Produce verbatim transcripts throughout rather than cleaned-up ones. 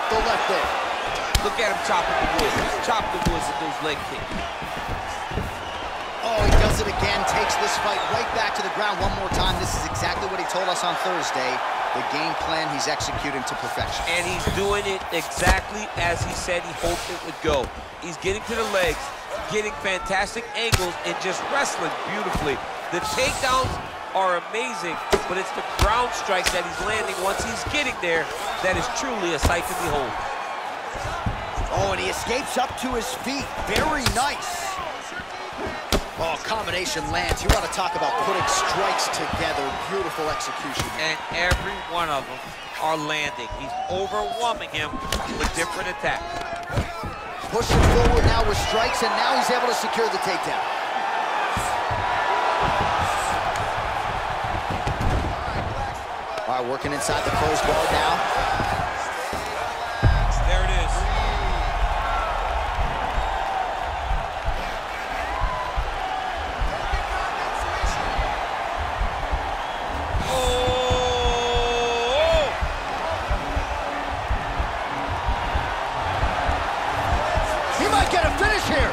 the left there. Look at him chopping the wood. Chop the woods with those leg kicks. Oh, he does it again, takes this fight right back to the ground one more time. This is exactly what he told us on Thursday. The game plan he's executing to perfection. And he's doing it exactly as he said he hoped it would go. He's getting to the legs, getting fantastic angles, and just wrestling beautifully. The takedowns are amazing, but it's the ground strikes that he's landing once he's getting there that is truly a sight to behold. Oh, and he escapes up to his feet. Very nice. Oh, combination lands. You want to talk about putting strikes together. Beautiful execution. And every one of them are landing. He's overwhelming him with different attacks. Pushing forward now with strikes, and now he's able to secure the takedown. All right, working inside the closed guard now. There it is. He might get a finish here.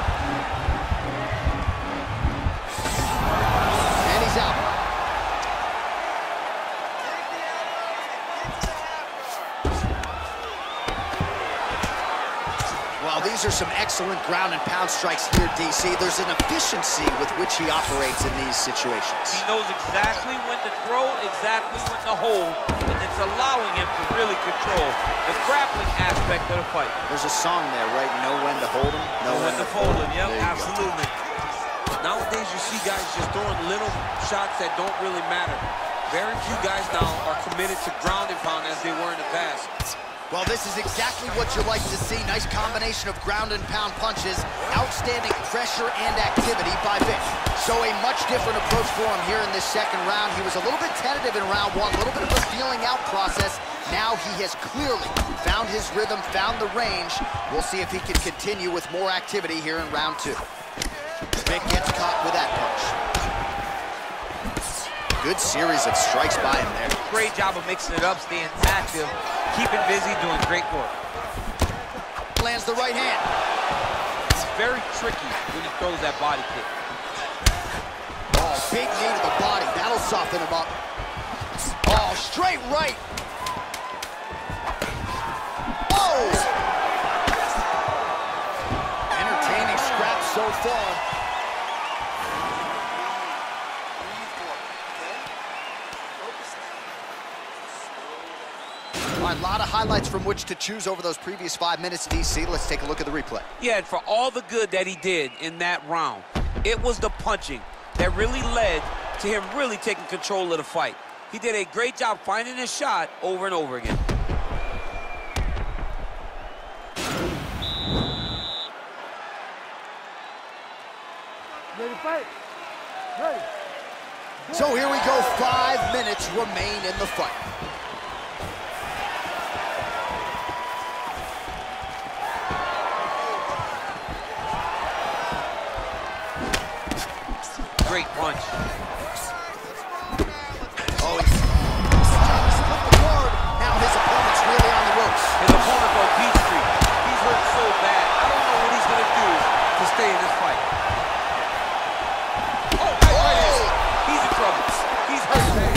And he's out. Well, these are some excellent ground and pound strikes here, D C. There's an efficiency with which he operates in these situations. He knows exactly when to throw, exactly when to hold, and it's allowing him to really control the grappling aspect of the fight. There's a song there, right? Know when to hold him, know Know when to fold him, yep, There you go. absolutely. Nowadays, you see guys just throwing little shots that don't really matter. Very few guys now are committed to ground and pound as they were in the past. Well, this is exactly what you like to see. Nice combination of ground and pound punches. Outstanding pressure and activity by Vick. So a much different approach for him here in this second round. He was a little bit tentative in round one, a little bit of a feeling out process. Now he has clearly found his rhythm, found the range. We'll see if he can continue with more activity here in round two. Vick gets caught with that punch. Good series of strikes by him there. Great job of mixing it up, staying active, keeping busy, doing great work. Lands the right hand. It's very tricky when he throws that body kick. Oh, big knee to the body. That'll soften him up. Oh, straight right. Oh! Entertaining scrap so far. All right, a lot of highlights from which to choose over those previous five minutes, D C. Let's take a look at the replay. Yeah, and for all the good that he did in that round, it was the punching that really led to him really taking control of the fight. He did a great job finding his shot over and over again. Ready to fight? Ready. So here we go, five minutes remain in the fight. Great punch. Oh, he's flipped the guard. Now his opponent's really on the ropes. His opponent on Peachtree. He's hurt so bad. I don't know what he's going to do to stay in this fight. Oh, right, right is. He's in trouble. He's hurt bad.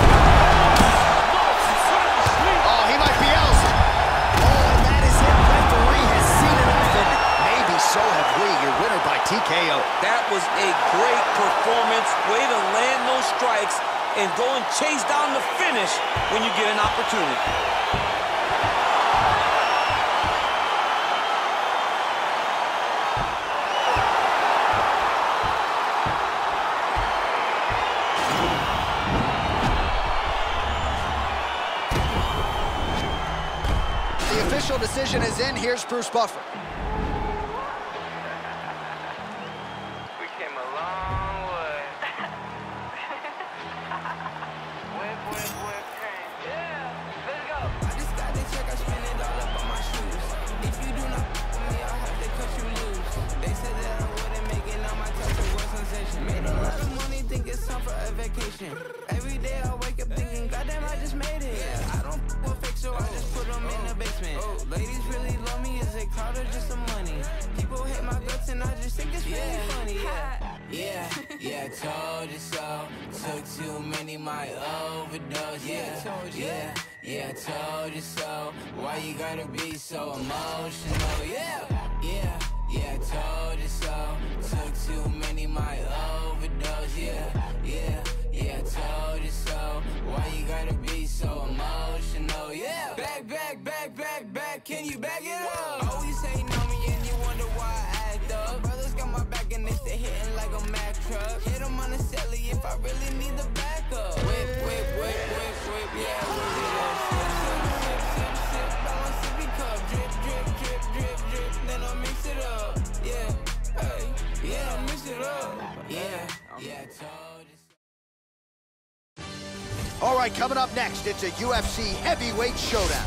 Oh, he might be out. Oh, and that is it. Referee has seen enough, and maybe so have we. Your winner by T K O. That was a great performance. Way to land those strikes and go and chase down the finish when you get an opportunity. The official decision is in. Here's Bruce Buffer. Every day I wake up thinking, goddamn, I just made it. Yeah, I don't f with fake, so I just put them in the basement. Oh, lady. fake crowd or just some money. People hate my guts and I just think it's really yeah. funny. Yeah, yeah, yeah, told you so. Took too many, my overdose. Yeah, yeah, yeah, told you so. Why you gotta be so emotional? Yeah, yeah, yeah, told you so. Took too many, my overdose. Yeah, yeah, yeah, told you so. Why you gotta be so emotional? Yeah, back, back, back, back, back. Can you back it up? Oh, you say know me and you wonder why I act up. Brothers got my back and they stay hitting like a Mack truck. Hit them on the celly if I really need the backup. Whip, whip, whip, whip, whip, yeah, whip it up. Sip, sip, sip, sip, balance sippy cup. Drip, drip, drip, drip, drip, then I mix it up. Yeah, hey, yeah, I mix it up. Yeah, yeah, told you. All right, coming up next, it's a U F C heavyweight showdown.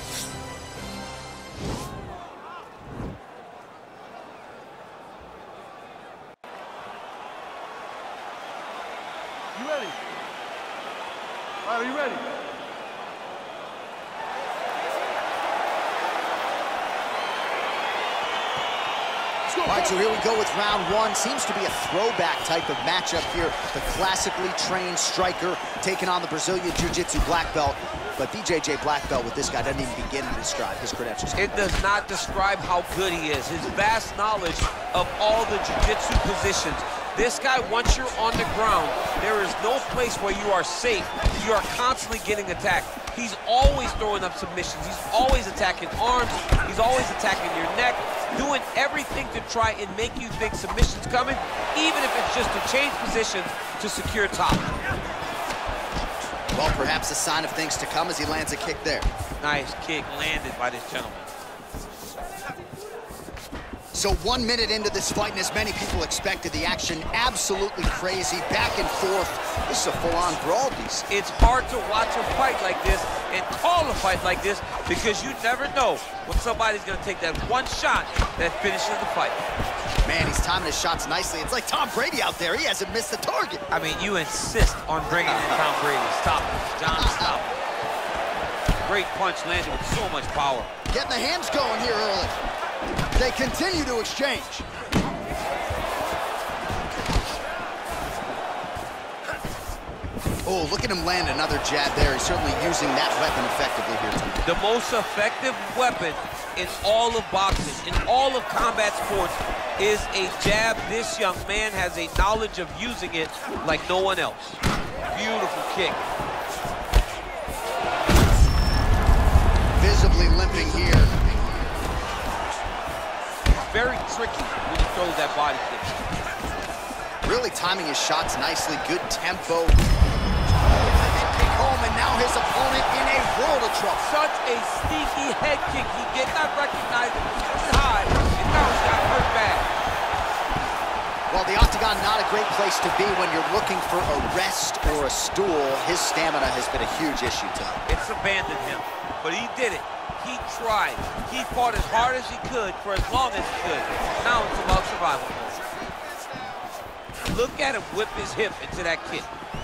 You ready? All right, are you ready? All right, so here we go with round one. Seems to be a throwback type of matchup here. The classically trained striker taking on the Brazilian Jiu-Jitsu black belt. But B J J black belt with this guy doesn't even begin to describe his credentials. It does not describe how good he is. His vast knowledge of all the Jiu-Jitsu positions. This guy, once you're on the ground, there is no place where you are safe. You are constantly getting attacked. He's always throwing up submissions. He's always attacking arms. He's always attacking your neck, doing everything to try and make you think submission's coming, even if it's just to change positions to secure top. Well, perhaps a sign of things to come as he lands a kick there. Nice kick landed by this gentleman. So one minute into this fight, and as many people expected, the action absolutely crazy, back and forth. This is a full-on brawl. It's hard to watch a fight like this and call a fight like this because you never know when somebody's going to take that one shot that finishes the fight. Man, he's timing his shots nicely. It's like Tom Brady out there. He hasn't missed the target. I mean, you insist on bringing in Tom Brady. Stop it. John, stop it. Great punch landed with so much power. Getting the hands going here early. They continue to exchange. Oh, look at him land another jab there. He's certainly using that weapon effectively here tonight. The most effective weapon in all of boxing, in all of combat sports, is a jab. This young man has a knowledge of using it like no one else. Beautiful kick. Visibly limping here. Very tricky when he throws that body kick. Really timing his shots nicely, good tempo. And kick home, and now his opponent in a world of trouble. Such a sneaky head kick. He did not recognize it. He was high, and now he's got hurt bad. Well, the octagon, not a great place to be when you're looking for a rest or a stool. His stamina has been a huge issue tonight. It's abandoned him, but he did it. He tried. He fought as hard as he could for as long as he could. Now it's about survival mode. Look at him whip his hip into that kick.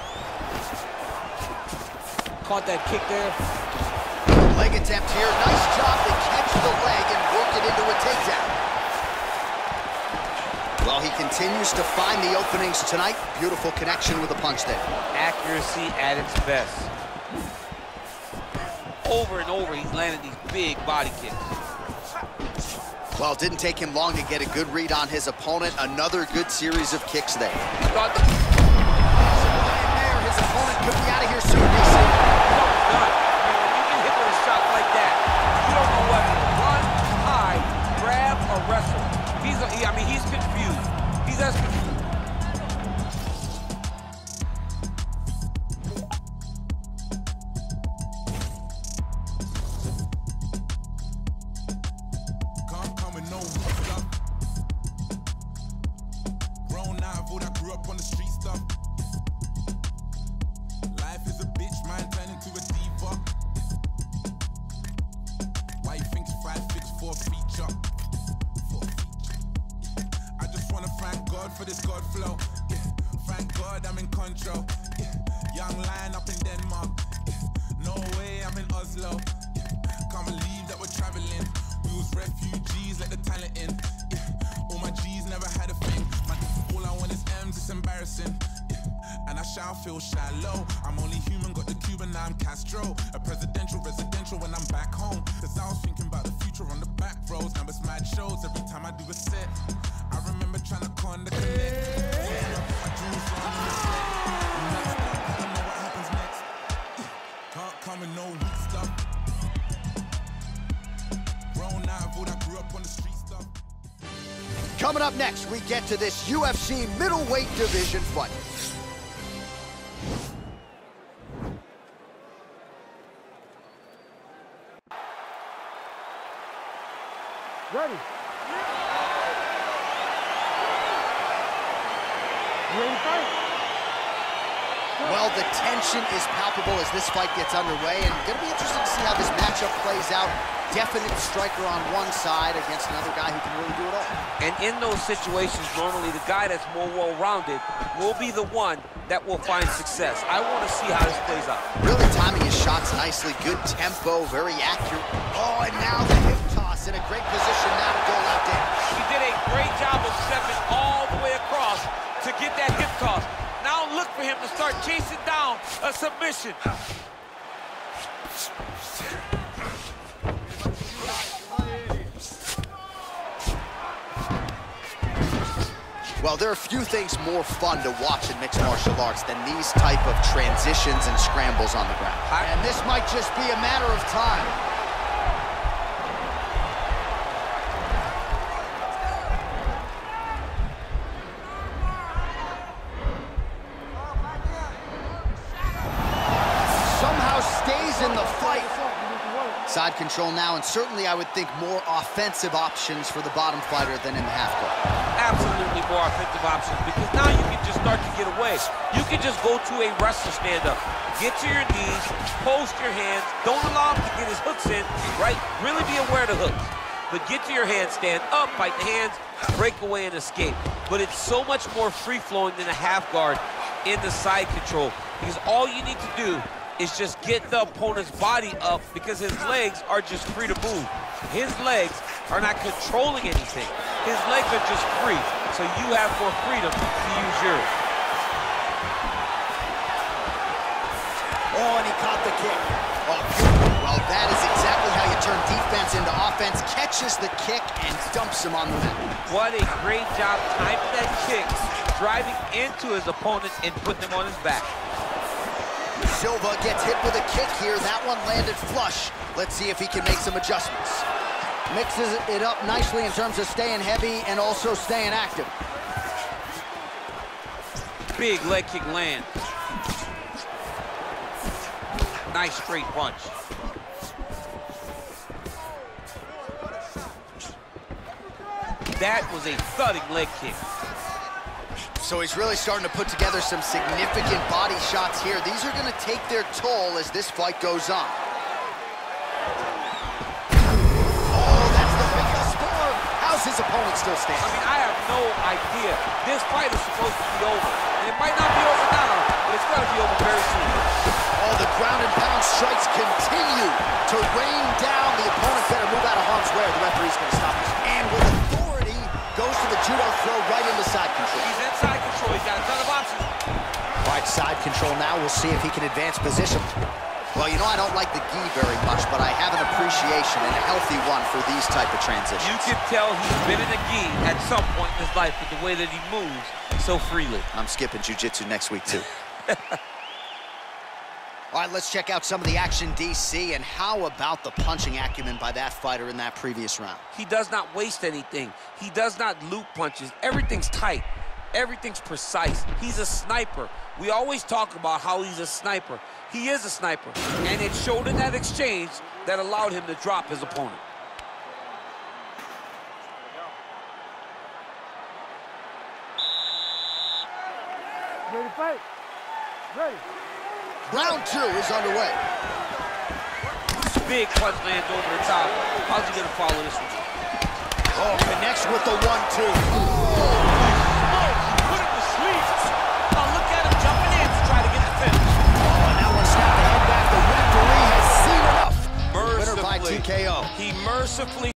Caught that kick there. Leg attempt here. Nice job to catch the leg and work it into a takedown. Well, he continues to find the openings tonight. Beautiful connection with a punch there. Accuracy at its best. Over and over, he's landed these big body kicks. Well, it didn't take him long to get a good read on his opponent. Another good series of kicks there. He thought the... there, his opponent could be out of here soon. They say. Done. I mean, when you get hit with a shot like that, you don't know whether to run, hide, grab, or wrestle. He's, a, he, I mean, he's confused. He's as confused. For this God flow, yeah. Thank God I'm in control. Yeah. Young lion up in Denmark. Yeah. No way I'm in Oslo. Yeah. Can't believe that we're traveling. We was refugees. G's, let the talent in. Yeah. All my G's never had a thing. Man, all I want is M's, it's embarrassing. Yeah. And I shall feel shallow. I'm only human, got the Cuban, now I'm Castro. A presidential, residential when I'm back home. Cause I was thinking about the future on the back roads. Now it's mad shows every time I do a set. I remember trying to con the connect. My dreams on the set. Next up, I don't know what happens next. Can't come with no weak stuff. Grown out of all that grew up on the street stuff. Coming up next, we get to this U F C middleweight division fight. Ready? You ready to fight? Well, the tension is palpable as this fight gets underway, and going to be interesting to see how this matchup plays out. Definite striker on one side against another guy who can really do it all. And in those situations, normally the guy that's more well-rounded will be the one that will find success. I want to see how this plays out. Really timing his shots nicely. Good tempo, very accurate. Oh, and now the hip toss in a great position now to go out there. He did a great job of stepping all the way across to get that hip toss. Now look for him to start chasing down a submission. Well, there are few things more fun to watch in mixed martial arts than these type of transitions and scrambles on the ground. And this might just be a matter of time. Somehow stays in the fight. Side control now, and certainly I would think more offensive options for the bottom fighter than in the half guard. Absolutely more offensive options, because now you can just start to get away. You can just go to a wrestler stand-up. Get to your knees, post your hands, don't allow him to get his hooks in, right? Really be aware of the hooks. But get to your hands, stand up, fight the hands, break away and escape. But it's so much more free-flowing than a half guard in the side control, because all you need to do is just get the opponent's body up, because his legs are just free to move. His legs are not controlling anything. His legs are just free, so you have more freedom to use yours. Oh, and he caught the kick. Oh, beautiful. Well, that is exactly how you turn defense into offense. Catches the kick and dumps him on the mat. What a great job timing that kick, driving into his opponent and putting him on his back. Silva gets hit with a kick here. That one landed flush. Let's see if he can make some adjustments. Mixes it up nicely in terms of staying heavy and also staying active. Big leg kick land. Nice straight punch. That was a thudding leg kick. So he's really starting to put together some significant body shots here. These are going to take their toll as this fight goes on. Oh, that's the biggest score. How's his opponent still standing? I mean, I have no idea. This fight is supposed to be over. And it might not be over now, but it's got to be over very soon. Oh, the ground and pound strikes continue to rain down. The opponent better move out of harm's way. The referee's going to stop this. And with authority, goes to the judo throw right into side control. He's in side control. He's got a ton of options. All right, side control now. We'll see if he can advance position. Well, you know, I don't like the gi very much, but I have an appreciation, and a healthy one, for these type of transitions. You can tell he's been in a gi at some point in his life with the way that he moves so freely. I'm skipping jiu-jitsu next week, too. All right, let's check out some of the action, D C, and how about the punching acumen by that fighter in that previous round? He does not waste anything. He does not loop punches. Everything's tight. Everything's precise. He's a sniper. We always talk about how he's a sniper. He is a sniper, and it showed in that exchange that allowed him to drop his opponent. Ready to fight? Ready. Round two is underway. Big punch lands over the top. How's he gonna follow this one? Oh, connects with the one two. Oh, put him to sleep. Oh, look at him jumping in to try to get the finish. Oh, and that one snapped the head back. The referee has seen enough. Mercifully. Winner by T K O. He mercifully